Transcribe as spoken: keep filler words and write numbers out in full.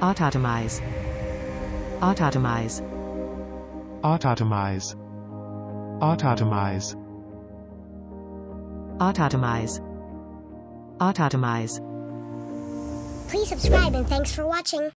autotomise, autotomise, autotomise, autotomise, autotomise, autotomise. Please subscribe and thanks for watching.